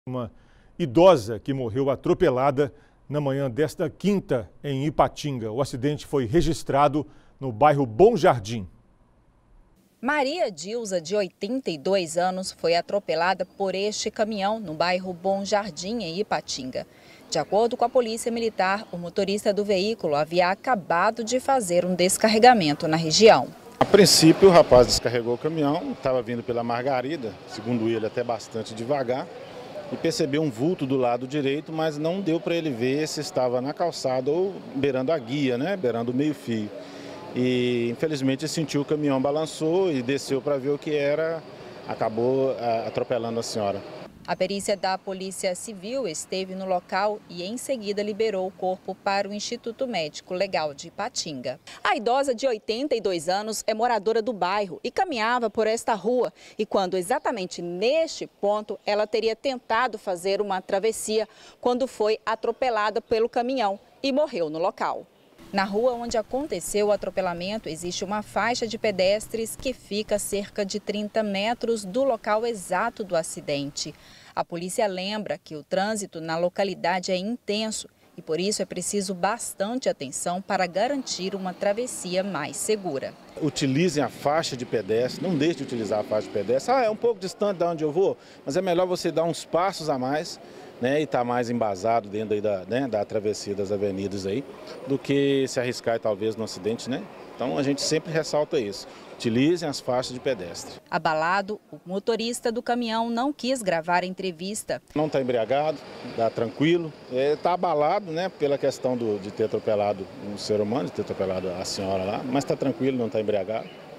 Uma idosa que morreu atropelada na manhã desta quinta em Ipatinga. O acidente foi registrado no bairro Bom Jardim. Maria Dilza, de 82 anos, foi atropelada por este caminhão no bairro Bom Jardim, em Ipatinga. De acordo com a Polícia Militar, o motorista do veículo havia acabado de fazer um descarregamento na região. A princípio, o rapaz descarregou o caminhão, estava vindo pela Margarida, segundo ele, até bastante devagar, e percebeu um vulto do lado direito, mas não deu para ele ver se estava na calçada ou beirando a guia, beirando o meio-fio. E, infelizmente, sentiu o caminhão, balançou e desceu para ver o que era, acabou atropelando a senhora. A perícia da Polícia Civil esteve no local e, em seguida, liberou o corpo para o Instituto Médico Legal de Ipatinga. A idosa de 82 anos é moradora do bairro e caminhava por esta rua. E quando exatamente neste ponto, ela teria tentado fazer uma travessia quando foi atropelada pelo caminhão e morreu no local. Na rua onde aconteceu o atropelamento, existe uma faixa de pedestres que fica a cerca de 30 metros do local exato do acidente. A polícia lembra que o trânsito na localidade é intenso e por isso é preciso bastante atenção para garantir uma travessia mais segura. Utilizem a faixa de pedestre, não deixe de utilizar a faixa de pedestre. É um pouco distante de onde eu vou, mas é melhor você dar uns passos a mais, e estar mais embasado dentro aí da travessia das avenidas aí, do que se arriscar talvez no acidente, Então a gente sempre ressalta isso. Utilizem as faixas de pedestre. Abalado, o motorista do caminhão não quis gravar a entrevista. Não está embriagado, está tranquilo. Está abalado, pela questão de ter atropelado um ser humano, de ter atropelado a senhora lá, mas está tranquilo, não está embriagado.